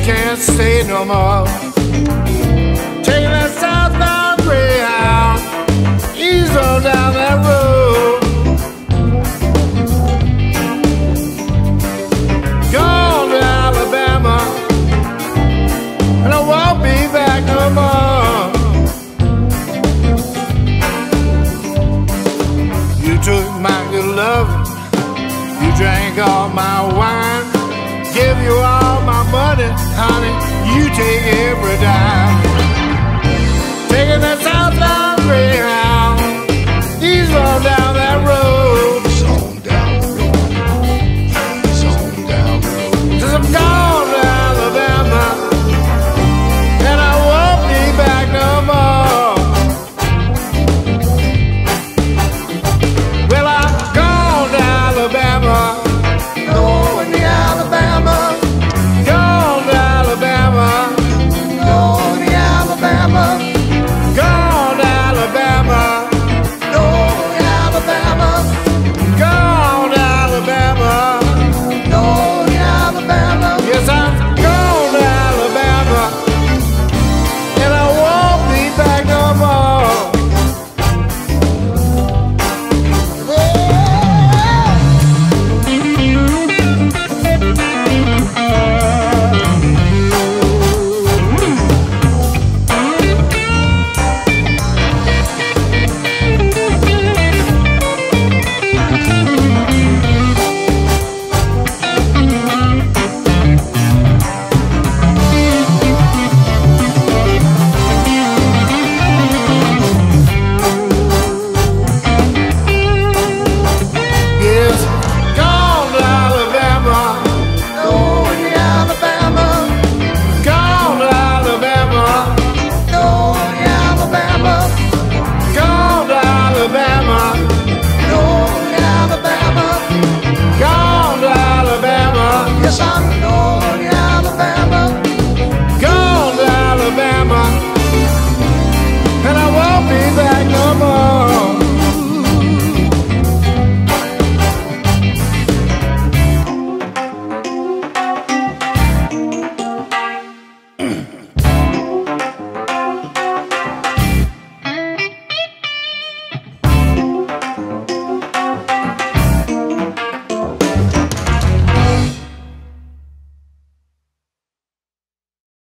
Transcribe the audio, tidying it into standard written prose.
can't stay no more. Taking that southbound Greyhound, ease on down that road. Gone to Alabama, and I won't be back no more. You took my good love, you drank all my wine, give you all my money, honey, you take every dime. Taking that southbound Greyhound.